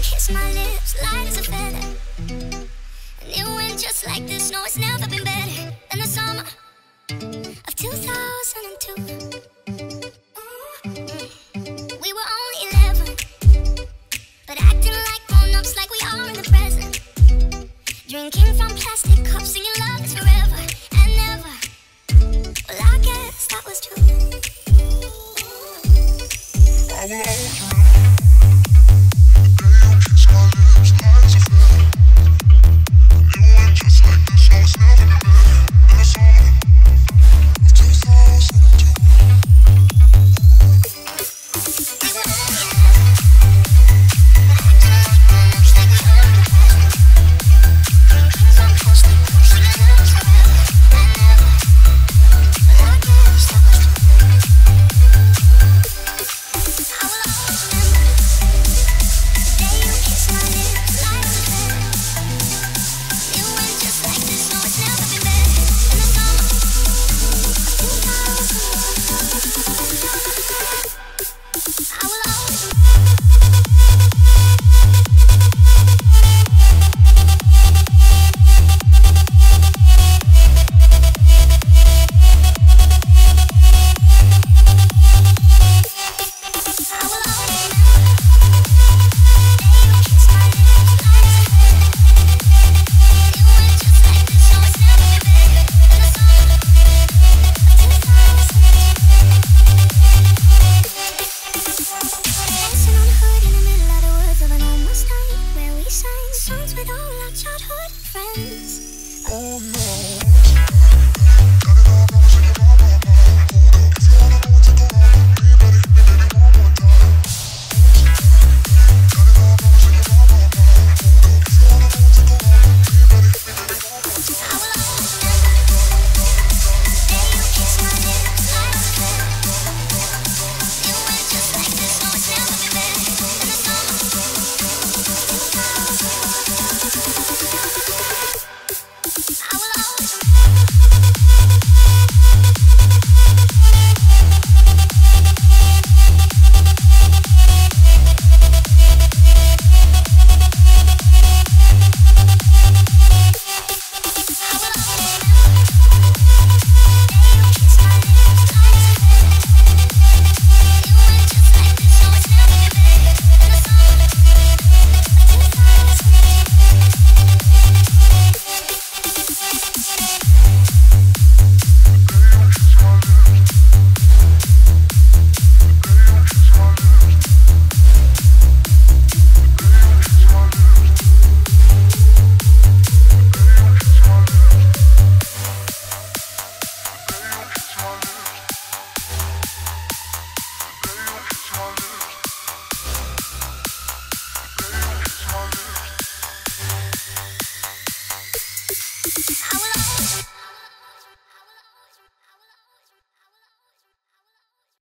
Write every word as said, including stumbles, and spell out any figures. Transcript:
kiss my lips, light as a feather. And it went just like this. No, it's never been better than the summer of two thousand two. We were only eleven, but acting like grown-ups, like we are in the present. Drinking from plastic cups, singing love is forever and never. Well, I guess that was true. I will hold you. The day you kiss my lips.